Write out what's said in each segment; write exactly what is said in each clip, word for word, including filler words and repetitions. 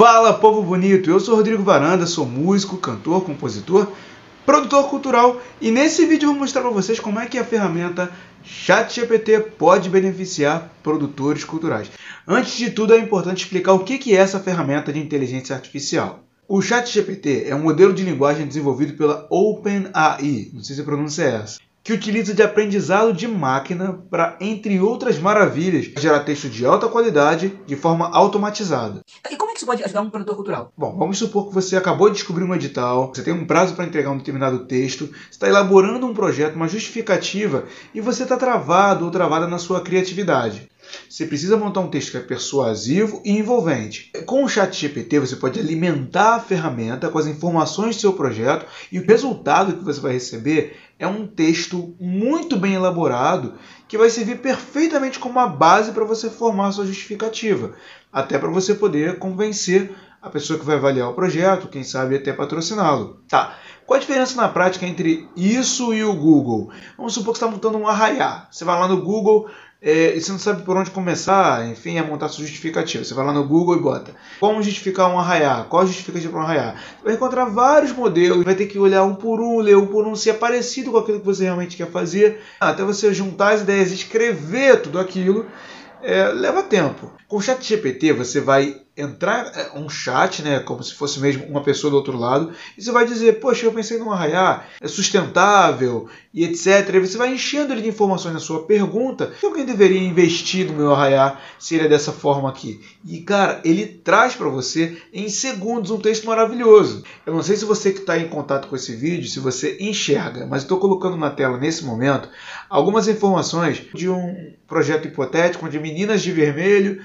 Fala, povo bonito! Eu sou Rodrigo Varanda, sou músico, cantor, compositor, produtor cultural e nesse vídeo eu vou mostrar para vocês como é que a ferramenta ChatGPT pode beneficiar produtores culturais. Antes de tudo, é importante explicar o que é essa ferramenta de inteligência artificial. O ChatGPT é um modelo de linguagem desenvolvido pela OpenAI, não sei se a pronúncia é essa, que utiliza de aprendizado de máquina para, entre outras maravilhas, gerar texto de alta qualidade de forma automatizada. E como é que isso pode ajudar um produtor cultural? Bom, vamos supor que você acabou de descobrir um edital, você tem um prazo para entregar um determinado texto, você está elaborando um projeto, uma justificativa, e você está travado ou travada na sua criatividade. Você precisa montar um texto que é persuasivo e envolvente. Com o ChatGPT você pode alimentar a ferramenta com as informações do seu projeto e o resultado que você vai receber é um texto muito bem elaborado que vai servir perfeitamente como uma base para você formar a sua justificativa, até para você poder convencer a pessoa que vai avaliar o projeto, quem sabe até patrociná-lo. Tá. Qual a diferença na prática entre isso e o Google? Vamos supor que você está montando um arraiá. Você vai lá no Google é, e você não sabe por onde começar, enfim, a montar sua justificativa. Você vai lá no Google e bota como justificar um arraiá, qual a justificativa para um arraiá. Você vai encontrar vários modelos, vai ter que olhar um por um, ler um por um, se é parecido com aquilo que você realmente quer fazer, até você juntar as ideias e escrever tudo aquilo. É, leva tempo. Com o ChatGPT você vai entrar um chat, né, como se fosse mesmo uma pessoa do outro lado, e você vai dizer, poxa, eu pensei num arraiá, é sustentável e etcétera. E você vai enchendo ele de informações na sua pergunta. Se alguém deveria investir no meu arraiá se ele é dessa forma aqui? E cara, ele traz para você em segundos um texto maravilhoso. Eu não sei se você que está em contato com esse vídeo, se você enxerga, mas estou colocando na tela nesse momento algumas informações de um projeto hipotético onde meninas de vermelho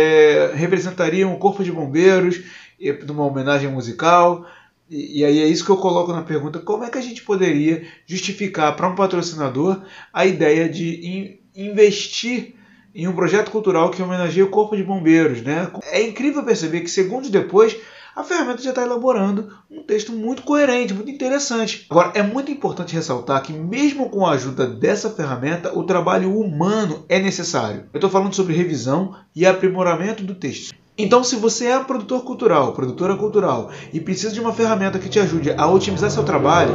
é, representariam o corpo de bombeiros numa homenagem musical. E, e aí é isso que eu coloco na pergunta: como é que a gente poderia justificar para um patrocinador a ideia de in, investir em um projeto cultural que homenageia o corpo de bombeiros, né? É incrível perceber que segundos depois a ferramenta já está elaborando um texto muito coerente, muito interessante. Agora, é muito importante ressaltar que mesmo com a ajuda dessa ferramenta, o trabalho humano é necessário. Eu estou falando sobre revisão e aprimoramento do texto. Então, se você é produtor cultural, produtora cultural, e precisa de uma ferramenta que te ajude a otimizar seu trabalho,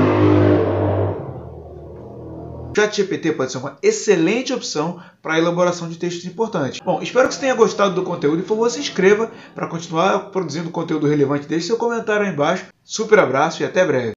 o ChatGPT pode ser uma excelente opção para a elaboração de textos importantes. Bom, espero que você tenha gostado do conteúdo e, por favor, se inscreva para continuar produzindo conteúdo relevante. Deixe seu comentário aí embaixo. Super abraço e até breve.